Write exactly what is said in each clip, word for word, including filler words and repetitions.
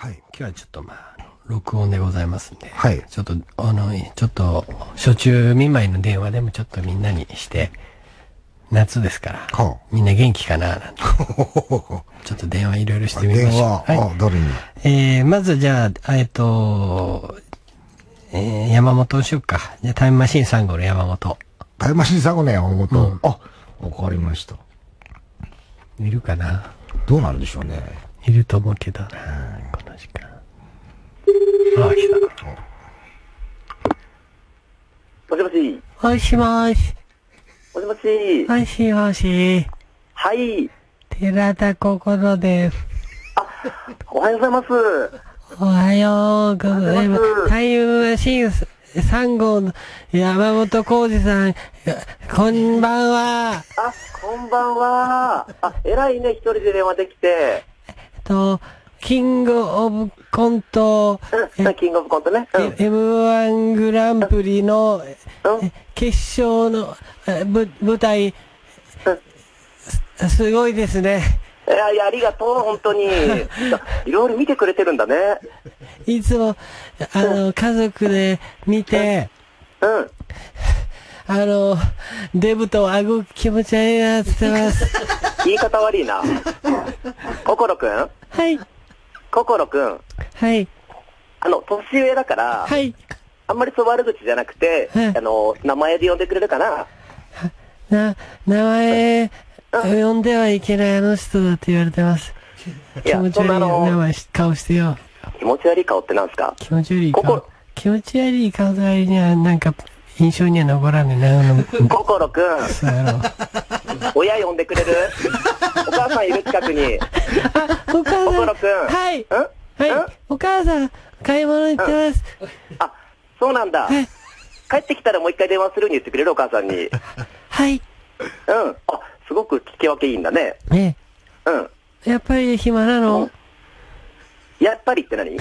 はい。 今日はちょっとまあ、録音でございますんで、 はい。 ちょっと、あの、ちょっと、初中見舞いの電話でもちょっとみんなにして、夏ですから、 はあ、 みんな元気かななんて。ちょっと電話いろいろしてみましょう。 電話、はい、あ、誰にえー、まずじゃあ、えっと、えー、山本をしよっか。じゃあタイムマシーンさん号の山本。 タイムマシーンさん号の山本。 うん、 あ、わかりました。 いるかな？ どうなんでしょうね。 いると思うけどな、この時間。ああ、来た。 もしもし。 もしもし。 もしもし。 もしもし。 はい。 寺田心です。 あ、おはようございます。 おはようございます。タイムマシーンさん号の山本浩二さん、こんばんは。 あ、こんばんは。あ、偉いね、一人で電話できて。 えっと、キングオブコント、 うん、キングオブコントね。 うん、エムワン グランプリの、 うん、 決勝のぶ舞台、うん、すごいですね。 いやいや、ありがとう、本当に。いろいろ見てくれてるんだね。 いつも、あの、うん、家族で見て、 うん。 あの、デブと顎気持ち悪いなって言ってます。 言い方悪いな。心くん？ はい。 心くん。 はい。 あの、年上だから、 はい。 あんまりそう悪口じゃなくて、はい、あの、名前で呼んでくれるかな？ な、名前、呼んではいけないあの人だって言われてます。気持ち悪い名前顔してよ。 気持ち悪い顔ってなんすか？ 気持ち悪い顔。気持ち悪い顔の割には、なんか、印象には残らねえな。 心くん。親呼んでくれる？お母さんいる近くに。 あ、お母さん。 心くん。 はい。んはい。お母さん、買い物行ってます。 あ、そうなんだ。はい。帰ってきたらもう一回電話するように言ってくれる？お母さんに。 はい。 うん。あ、すごく聞き分けいいんだね。 ええ。うん。 やっぱり暇なの？ やっぱりって何？うん？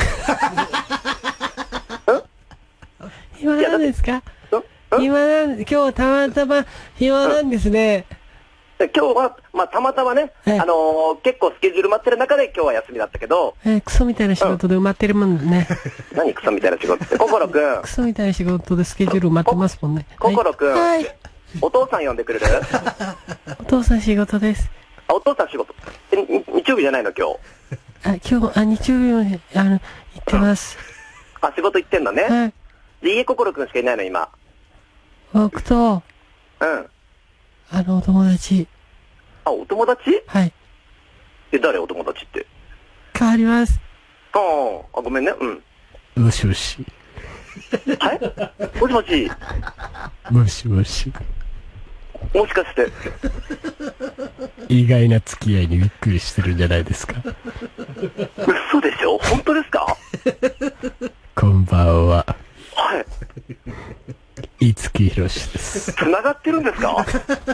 暇なんですか？暇なん、今日たまたま暇なんですね。 今日は、まあ、たまたまね、あのー、結構スケジュール待ってる中で今日は休みだったけど。 えー、クソみたいな仕事で埋まってるもんね。 うん、何クソみたいな仕事って。心くん。 クソみたいな仕事でスケジュール埋まってますもんね。 心くん。 はい。 お父さん呼んでくれる？ お父さん仕事です。 あ、お父さん仕事。え、日曜日じゃないの今日？ あ、今日、あ、日曜日も、あの、行ってます。 あ、仕事行ってんだね。 はい。 で、家心くんしかいないの今。 僕と、 うん。 あの、お友達。 あ、お友達？ はい。 え、誰お友達って？ 変わります。 ああ、あ、ごめんね、 うん。もしもし。 はいもしもし。 もしもし。 もしかして。 意外な付き合いにびっくりしてるんじゃないですか。 嘘でしょ？本当ですか？ こんばんは。 はい。 五木ひろしです。 繋がってるんですか？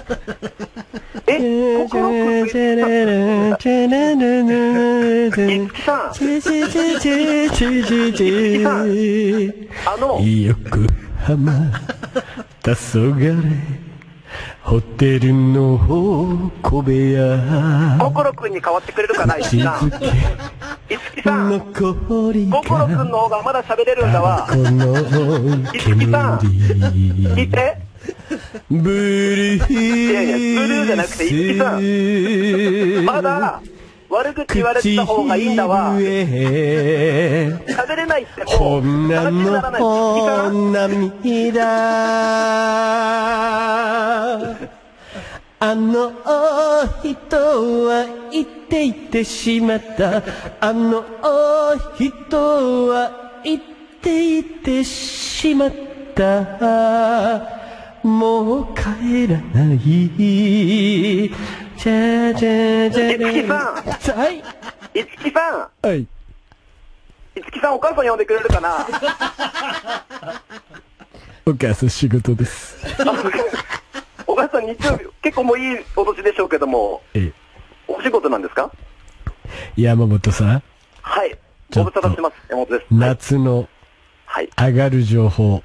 え、心くん。五木さん。五木さん。あの。 横浜、黄昏、ホテルの小部屋。 心くんに代わってくれるかな、五木さん。五木さん。心くんの方がまだ喋れるんだわ。五木さん。聞いて。 ブルー。 いやいや、ブルーじゃなくて、五木さん。まだ、悪口言われてた方がいいんだわ。喋れないってもう、話にならない。五木さん。 あの人は言っていてしまった。あの人は言っていてしまった。もう帰らない。じゃじゃじゃ五木さん。 はい。 五木さん。 はい。 五木さん、お母さん呼んでくれるかな？ お母さん仕事です。 お母さん日曜日、結構もういいお年でしょうけども。ええ。お仕事なんですか？ 山本さん。 はい。ご無沙汰してます。山本です。 夏の、はい。上がる情報。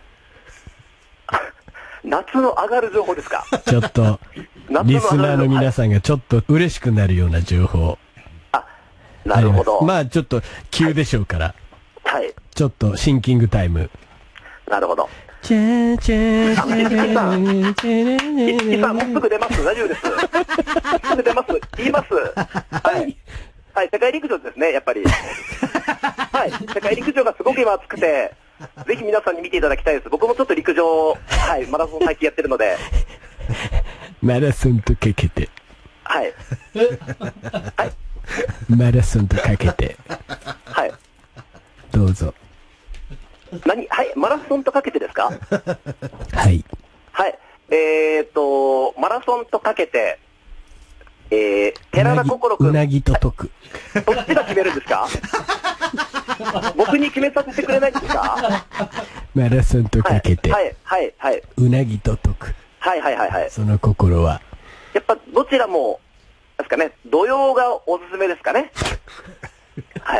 夏の上がる情報ですか？ ちょっと、リスナーの皆さんがちょっと嬉しくなるような情報。 あ、 なるほど。 まあちょっと急でしょうから。 はい。 ちょっとシンキングタイム。 なるほど。 チェーチェーチェーチェーチェー。いつきさん、もうすぐ出ます。大丈夫です。すぐ出ます。言います。はい。はい、世界陸上ですね、やっぱり。はい、世界陸上がすごく今熱くて、ぜひ皆さんに見ていただきたいです。僕もちょっと陸上、はい、マラソン最近やってるので。 マラソンとかけて。 はい。はい。 マラソンとかけて。 はい。 どうぞ。 何はい、マラソンとかけてですか？ はい。 はい。えーと、マラソンとかけて、えー、寺田心くん。 うなぎと解く。 どっちが決めるんですか？僕に決めさせてくれないんですか？ マラソンとかけて。 はい、はい、はい。 うなぎと解く。 はい、はい、はい、はい。 その心は。 やっぱ、どちらも、ですかね、土曜がおすすめですかね。はい。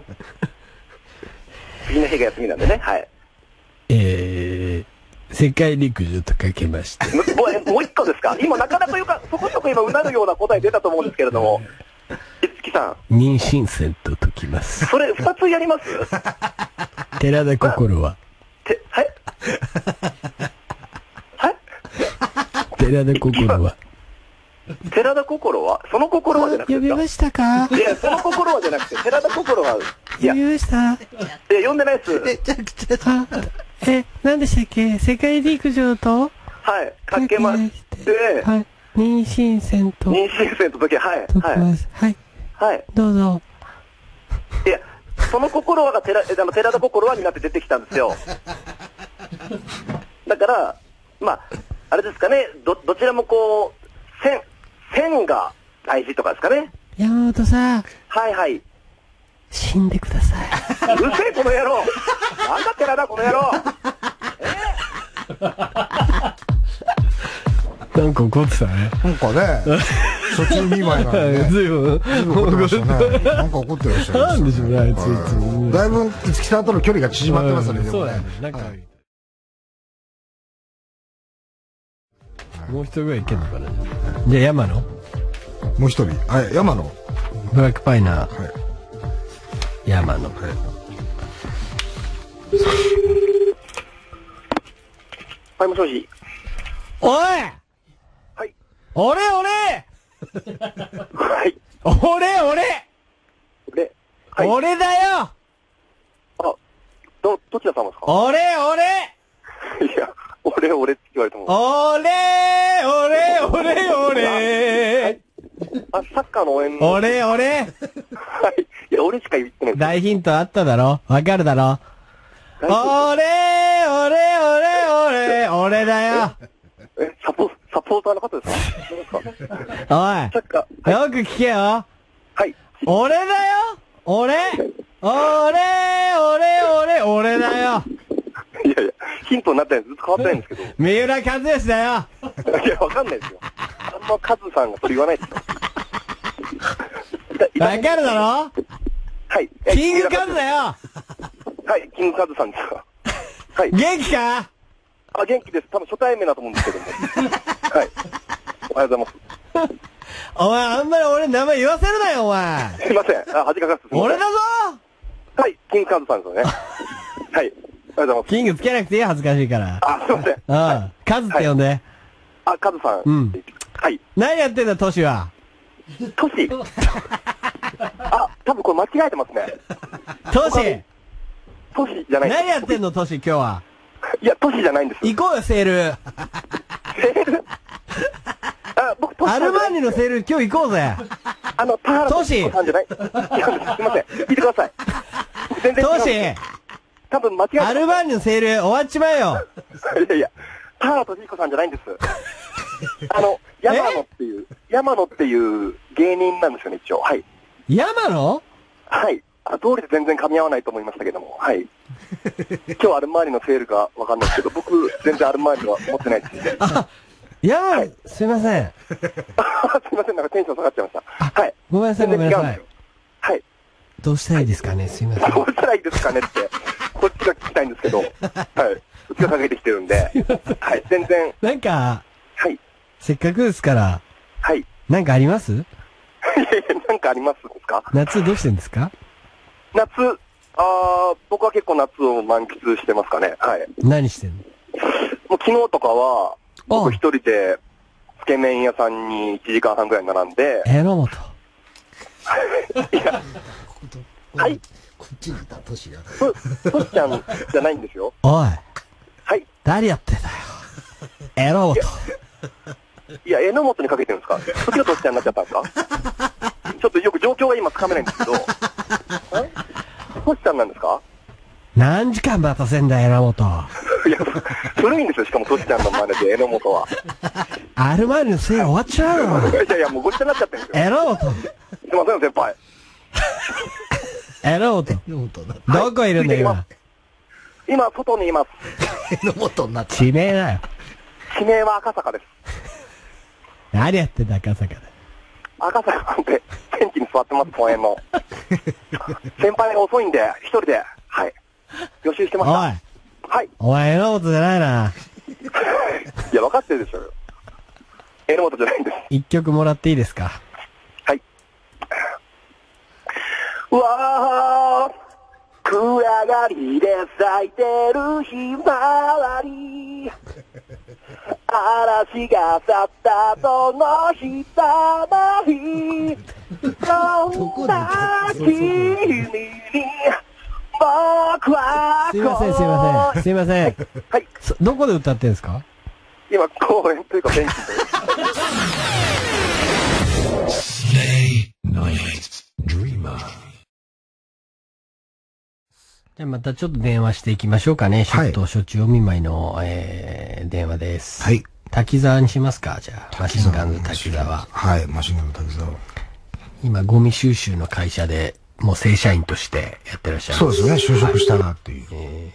次の日が休みなんでね、はい。 えー、世界陸上とかけまして。 もう、もう一個ですか？今なかなかよか、そこそこ今うなるような答え出たと思うんですけれども。いつきさん。妊娠線と解きます。 それ二つやります？ 寺田心は。 て、はいはい？ 寺田心は。 寺田心はその心はじゃなくて。 呼びましたか？ いや、その心はじゃなくて、寺田心は。 呼びました。 いや、呼んでないです。 めちゃくちゃ。え、何でしたっけ？世界陸上とはい、かけまして、 はい、妊娠線と。 妊娠線と時、はい。はい。 はい。はい。どうぞ。 いや、その心はが寺、あの、寺田心はになって出てきたんですよ。だから、まあ、あれですかね、ど、どちらもこう、線、線が大事とかですかね。 山本さん。はいはい。 死んでください。 うるせえ、この野郎。なんだ寺田、この野郎。 なんか怒ってたね。 なんかね、初中見舞いがね。 ずいぶん。 ずいぶん怒ってましたね。なんか怒ってらっしゃる。 なんでしょうね、あいついつ。 だいぶ、五木さんとの距離が縮まってますね、 そうだね。なんか。もう一人ぐらいいけんのかな。じゃあ、山野？ もう一人。はい、山野。 ブラックパイナー。 はい。 山野。はい。 はい、もしもし。 おい！ はい。 俺俺はい。 俺俺俺はい。 俺だよ！ あ、ど、どちら様ですか？ 俺俺いや、俺俺って言われても。 俺俺俺俺あ、サッカーの応援の。 俺俺はい。いや、俺しか言ってない。 大ヒントあっただろ？わかるだろ？俺俺俺俺俺だよ！ え、サポ、サポーターの方ですか？おい。 サッカー。よく聞けよ。 はい。 俺だよ！俺俺俺俺俺だよ！ いやいや、ヒントになったやつずっと変わってないんですけど。 三浦和義だよ！ いや、わかんないですよ。あんまカズさんがそれ言わないですよ。 わかるだろ？ はい。 キングカズだよ！ はい、キングカズさんですか。はい。 元気か？ あ、元気です。多分初対面だと思うんですけども。はい。おはようございます。 お前、あんまり俺名前言わせるなよ、お前。 すいません。あ、恥かかせて。 俺だぞ！ はい、キングカズさんですよね。はい。おはようございます。 キングつけなくていい、恥ずかしいから。 あ、すいません。 うん。カズって呼んで。 あ、カズさん。 うん。 はい。 何やってんだ、トシは。 トシあ、多分これ間違えてますね。 トシトシじゃない。 何やってんの、トシ、今日は。 いや、トシじゃないんです。 行こうよ、セール。 セールあ、僕、トシ。 アルマーニのセール、今日行こうぜ。 あの、田原トシさんじゃない。違うんです。すいません。聞いてください。全然違う。 トシ多分間違えてます。 アルマーニのセール、終わっちまえよ。 いやいや、田原俊彦さんじゃないんです。あの、山野っていう、山野っていう芸人なんですよね、一応。はい。 山野？ はい。あ、通りで全然噛み合わないと思いましたけども、はい。今日アルマーニのセールかわかんないですけど、僕、全然アルマーニは持ってないです。 あ、山野、 はい、 すいません。 すいません、なんかテンション下がっちゃいました。はい。 ごめんなさい、ごめんなさい。 はい。 どうしたらいいですかね、すいません。 どうしたらいいですかねって、こっちが聞きたいんですけど、はい。うちがかけてきてるんで、はい、全然。 なんか、 はい。 せっかくですから、 はい。 なんかあります？ いやいや、なんかかありますですか？ 夏どうしてんですか？ 夏、あー、僕は結構夏を満喫してますかね。はい。 何してんの？ もう昨日とかは、僕一人で、つけ麺屋さんにいちじかんはんぐらい並んで。 榎本。 いや、はい。 こっちにいた、トシが。 トシちゃんじゃないんですよ。 おい。 はい。 誰やってんだよ。榎本。 いや、榎本にかけてるんですか？そっちがトシちゃんになっちゃったんですか？ちょっとよく状況が今つかめないんですけど。トシちゃんなんですか？ 何時間待たせんだよ、榎本。 いや、古いんですよ、しかもトシちゃんの真似で、榎本は。 アルマーニのせい終わっちゃうの。 いやいや、もうごちゃになっちゃってるんですよ。 榎本。 すいません、先輩。 榎本。どこいるんだよ、今。 今、外にいます。 榎本になった。 地名だよ。 地名は赤坂です。 何やってんだ、赤坂で。 赤坂なんて、ベンチに座ってます、公園の。先輩が遅いんで、一人で、はい。予習してました。 おい。 はい。 お前、榎本じゃないな。 いや、分かってるでしょうよ。榎本じゃないんです。 一曲もらっていいですか？ はい。うわー、暗がりで咲いてるひまわり。嵐が去ったその下の日。そんな君に僕はすいません、すいません。すいません。 はい。 どこで歌ってんですか？ 今、公園というかベンチで。 じゃあまたちょっと電話していきましょうかね。 はい出頭処置お見舞いの、えー、電話です。 はい。 滝沢にしますか？じゃあ。マシンガンズ滝沢。 はい、マシンガンズ滝沢。 今、ゴミ収集の会社で、もう正社員としてやってらっしゃる。 そうですね、就職したなっていう。 え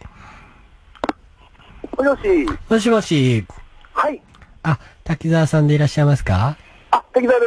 もしもし。 ー、もしもし。 はい。 あ、滝沢さんでいらっしゃいますか？ あ、滝沢です。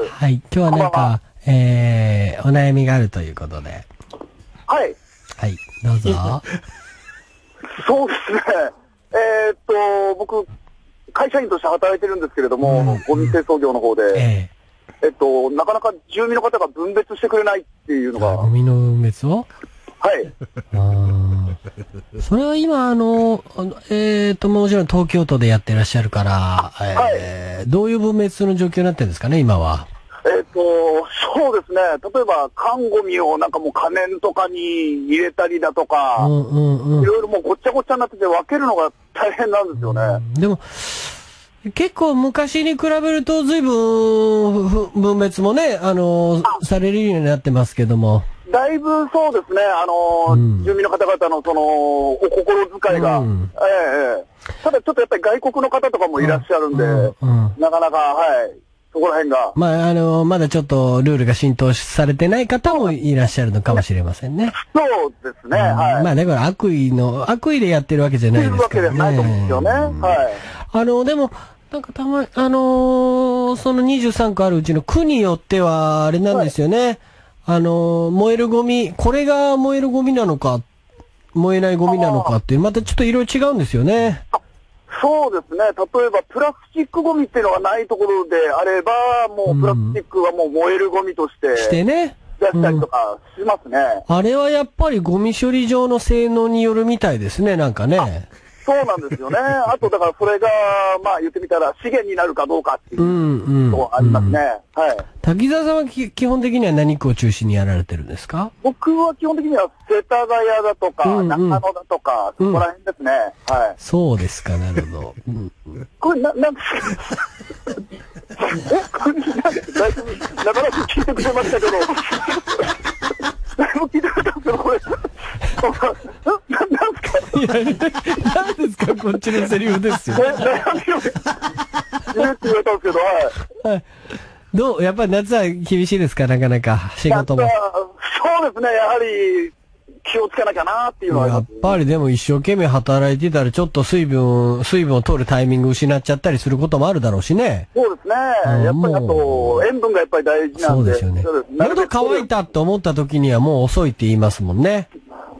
はい。今日はなんか、えー、お悩みがあるということで。 はい。 はい、どうぞ。 そうですね。えー、っと、僕、会社員として働いてるんですけれども、うん、ゴミ清掃業の方で、えー、えっと、なかなか住民の方が分別してくれないっていうのが。 ゴミの分別を？ はい。 あそれは今、あの、えー、っと、もちろん東京都でやってらっしゃるから、えーはい、どういう分別の状況になってるんですかね、今は。 えっと、そうですね。例えば、缶ゴミをなんかもう可燃とかに入れたりだとか、うんうんうん、いろいろもうごっちゃごっちゃになってて分けるのが大変なんですよね。 うん、でも、結構昔に比べると随分分別もね、あの、あされるようになってますけども。 だいぶそうですね、あの、うん、住民の方々のその、お心遣いが、うん、ええ、ただちょっとやっぱり外国の方とかもいらっしゃるんで、うんうんうん、なかなか、はい。そこら辺が。 まあ、あの、まだちょっとルールが浸透されてない方もいらっしゃるのかもしれませんね。 そうですね、はい。 まあ、だから悪意の、悪意でやってるわけじゃないですからね。 そういうわけじゃないと思うんですよね。はい。 あの、でも、なんかたまに、あのー、そのにじゅうさんこあるうちの区によっては、あれなんですよね。はい、あのー、燃えるゴミ、これが燃えるゴミなのか、燃えないゴミなのかっていう、またちょっと色々違うんですよね。 そうですね。例えば、プラスチックゴミっていうのがないところであれば、もうプラスチックはもう燃えるゴミとして、 してね。 出したりとかしますね、 うん。あれはやっぱりゴミ処理場の性能によるみたいですね、なんかね。 そうなんですよね。あと、だからそれが、まあ言ってみたら資源になるかどうかっていうとありますね。うんうん、はい。 滝沢さんはき基本的には何区を中心にやられてるんですか？ 僕は基本的には世田谷だとか、うんうん、中野だとか、そこら辺ですね。うん、はい。 そうですか、なるほど。うん、 これ、な、なんですかえこれ、だいぶ、なかなか聞いてくれましたけど、だいぶ聞いてくれたんですけど、これ。な、なんですかいや、なんですかこっちのセリフですよ。 え、悩みを、言えって言われたんですけど、はい。はい。 どうやっぱり夏は厳しいですかなかなか、仕事も。 そうですね、やはり、気をつけなきゃなっていうのは、ね、 やっぱりでも一生懸命働いてたらちょっと水分、水分を取るタイミング失っちゃったりすることもあるだろうしね。 そうですね。やっぱりあと、塩分がやっぱり大事なんで。 そうですよね。喉乾いたって思った時にはもう遅いって言いますもんね。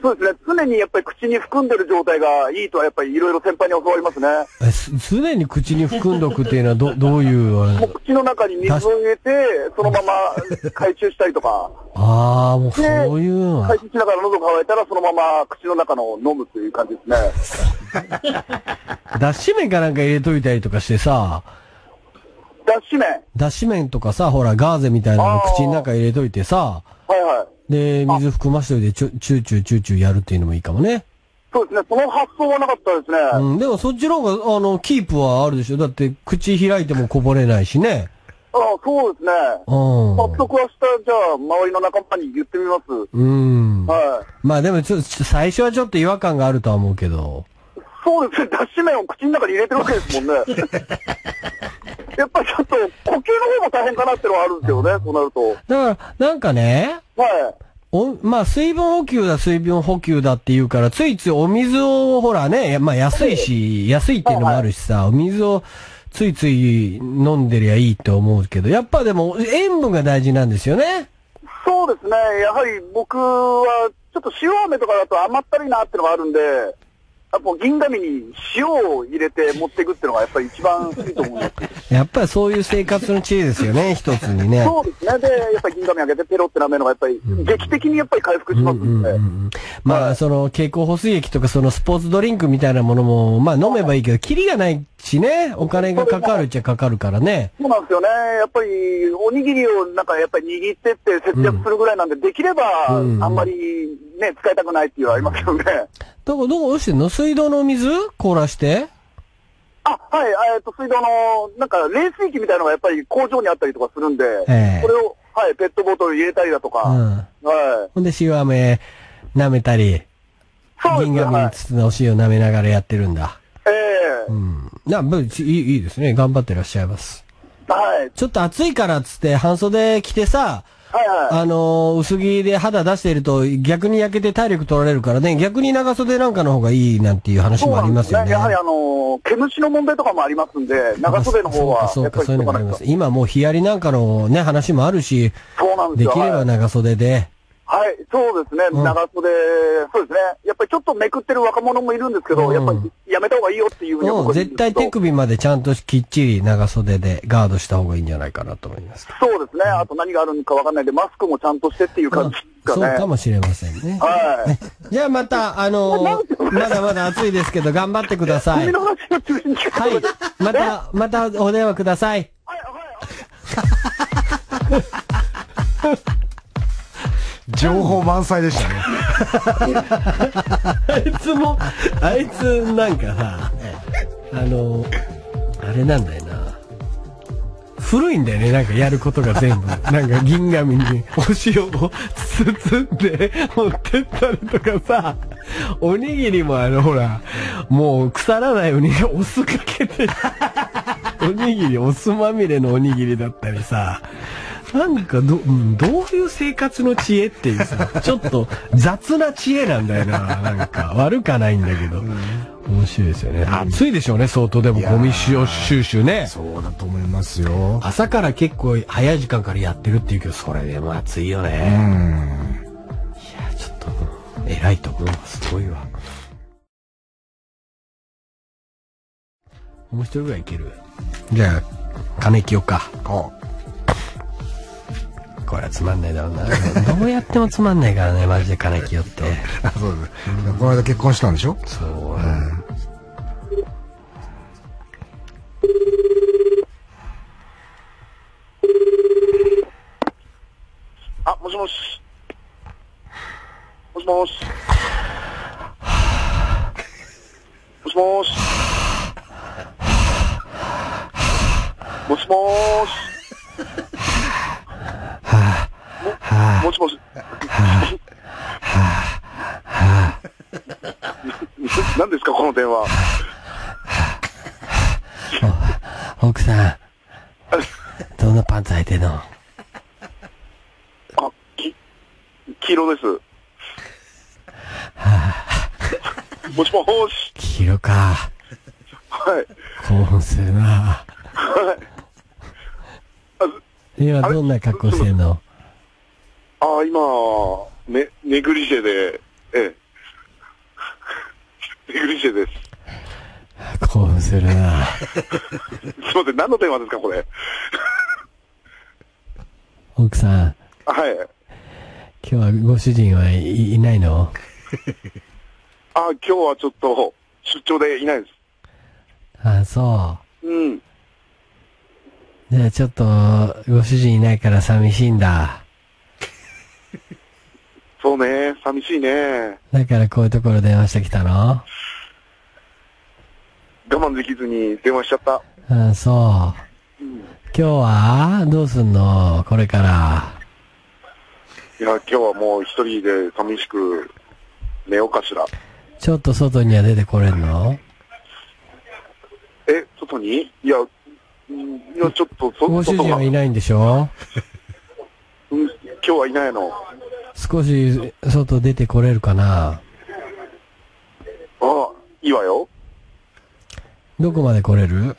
そうですね。常にやっぱり口に含んでる状態がいいとはやっぱりいろいろ先輩に教わりますね。 え、す常に口に含んどくっていうのはど、どういう、あれもう口の中に水を入れて、そのまま回収したりとか。 ああ、もうそういうのは。 回収しながら喉乾いたらそのまま口の中の飲むという感じですね。 脱脂麺かなんか入れといたりとかしてさ、 脱脂麺脱脂麺とかさ、ほら、ガーゼみたいなの口の中入れといてさ、 はいはい。 で、水含ませといて、チュチューチューチューチューやるっていうのもいいかもね。 そうですね。その発想はなかったですね。 うん、でもそっちの方が、あの、キープはあるでしょ。だって、口開いてもこぼれないしね。 ああ、そうですね。 うん。 早速明日、じゃあ、周りの仲間に言ってみます。 うん。 はい。 まあでもちょ、最初はちょっと違和感があるとは思うけど。 そうですね。脱脂麺を口の中に入れてるわけですもんね。やっぱりちょっと、呼吸の方も大変かなってのはあるんですよね、そうなると。 だから、なんかね、 はい。 お、まあ、水分補給だ、水分補給だって言うから、ついついお水を、ほらね、まあ安いし、安いっていうのもあるしさ、お水をついつい飲んでりゃいいって思うけど、やっぱでも塩分が大事なんですよね。 そうですね。やはり僕は、ちょっと塩飴とかだと甘ったるいなってのがあるんで、やっぱ銀紙に塩を入れて持っていくっていうのがやっぱり一番いいと思います。 やっぱりそういう生活の知恵ですよね、一つにね。 そうですね。で、やっぱり銀紙開けてペロって舐めるのがやっぱり劇的にやっぱり回復しますんで。 うんうんうん、まあ、その経口補水液とかそのスポーツドリンクみたいなものも、まあ飲めばいいけど、キリがないしね、お金がかかるっちゃかかるからね。 そうなんですよね。やっぱりおにぎりをなんかやっぱり握ってって節約するぐらいなんで、できればあんまりね、使いたくないっていうのはありますよね。 だからどうしてんの？水道の水凍らしてあ、はい、えっと、水道の、なんか、冷水器みたいなのがやっぱり工場にあったりとかするんで、 ええ、 これを、はい、ペットボトル入れたりだとか、うん、はい。 ほんで塩飴舐めたり、銀紙に包んだお塩舐めながらやってるんだ。 ええー。 うん。な、いい、いいですね。頑張ってらっしゃいます。 はい。 ちょっと暑いからっつって半袖着てさ、 はいはい。 あのー、薄着で肌出していると逆に焼けて体力取られるからね、逆に長袖なんかの方がいいなんていう話もありますよね。 やはりあのー、毛虫の問題とかもありますんで、長袖の方は。 そうか、そうか、そういうのがあります。今もう日槍なんかのね、話もあるし、 そうなんですよ。 できれば長袖で。 はい、そうですね、うん、長袖、そうですね。やっぱりちょっとめくってる若者もいるんですけど、うん、やっぱりやめた方がいいよっていうふうに思うんですけど、 絶対手首までちゃんときっちり長袖でガードした方がいいんじゃないかなと思います。 そうですね。あと何があるのかわかんないんで、マスクもちゃんとしてっていう感じですかね。 そうかもしれませんね。 はい。 じゃあまた、あのー、まだまだ暑いですけど、頑張ってください。 の話を中心にはい。また、またお電話ください。 はい、はい。 情報満載でしたね。 あいつも、あいつなんかさ、あの、あれなんだよな。古いんだよね、なんかやることが全部。なんか銀紙にお塩を包んで持ってったりとかさ、おにぎりもあのほら、もう腐らないようにお酢かけて、おにぎりお酢まみれのおにぎりだったりさ、なんかど、うん、どういう生活の知恵っていうさ、ちょっと雑な知恵なんだよな。なんか悪かないんだけど、うん、面白いですよね。暑いでしょうね、相当でもゴミ収集ね。 そうだと思いますよ。 朝から結構早い時間からやってるっていうけど、それでも暑いよね。うん。いや、ちょっと、偉いと思うわ、すごいわ。もう一人ぐらいいける？じゃあ、金清か。ああ。これはつまんないだろうな。どうやってもつまんないからね、マジで金清って。 あ、そうです。うん、この間結婚したんでしょ？ そう。うん、 あ、もしもし。もしもし。もしもし。もしもーし。 はあ、 もしもし。 はあ、はあ、 何ですかこの電話。 奥さん、どんなパンツ履いてんの？ あ、き、黄色です。 はあ、 もしもーし。 黄色か。 はい。 興奮するな。 はい。 今どんな格好してんの？ ああ、今、ね、ネグリジェで、ええ。 ネグリジェです。 興奮するな。 すいません、何の電話ですか、これ。 奥さん、 はい。 今日はご主人はいいないの？ あ、今日はちょっと出張でいないです。 あ、そうん。 う。じゃあちょっと、ご主人いないから寂しいんだ。 そうね、寂しいね。 だからこういうところ電話してきたの？ 我慢できずに電話しちゃった。 あ、そう。 うん、 今日はどうすんの？これから。 いや、今日はもう一人で寂しく寝ようかしら。 ちょっと外には出てこれんの？ え、外に？いや、うんいや、ちょっとそ、 ご主人はいい。 ないんでしょ？ うん、今日はいないの。 少し外出てこれるかな？ あ、いいわよ。 どこまで来れる？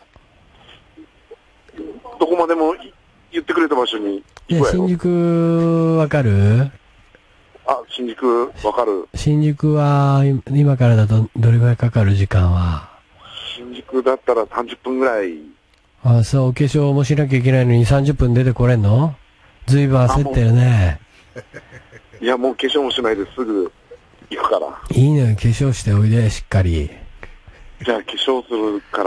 どこまでもい言ってくれた場所にいや、 行くわよ。 新宿わかる？ あ、新宿わかる。 新宿は今からだとどれぐらいかかる？時間は。 新宿だったらさんじゅっぷんぐらい。 あ、そう、お化粧もしなきゃいけないのにさんじゅっぷん出てこれんの？ずいぶん焦ってるね。 いや、もう化粧もしないですぐ行くから。 いいのよ、化粧しておいで、しっかり。 じゃあ化粧するから、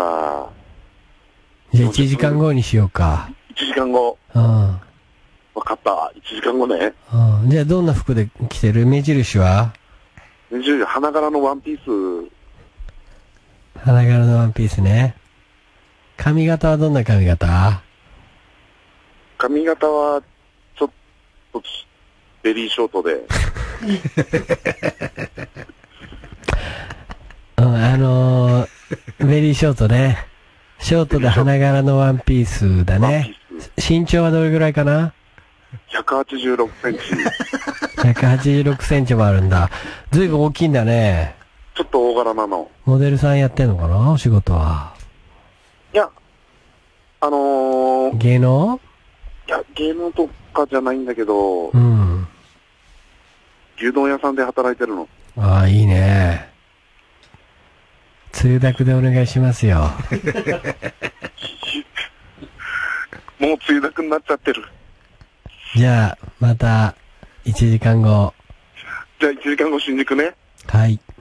じゃあいちじかんごにしようか。 いちじかんご。 うん。 わかった。いちじかんごね。 うん。じゃあどんな服で着てる？目印は？ 目印、花柄のワンピース。 花柄のワンピースね。髪型はどんな髪型？ 髪型は、ちょっと、ベリーショートで。 うん、あのー、ベリーショートね。ショートで花柄のワンピースだね。身長はどれぐらいかな？ ひゃくはちじゅうろくセンチ。 ひゃくはちじゅうろくセンチもあるんだ。ずいぶん大きいんだね。 ちょっと大柄なの。 モデルさんやってんのかな？お仕事は。 いや、あのー、 芸能？ いや、芸能とかじゃないんだけど、 うん。 牛丼屋さんで働いてるの。 ああ、いいね。つゆだくでお願いしますよ。 もう梅雨だくになっちゃってる。 じゃあ、また、いちじかんご。 じゃあいちじかんご新宿ね。 はい。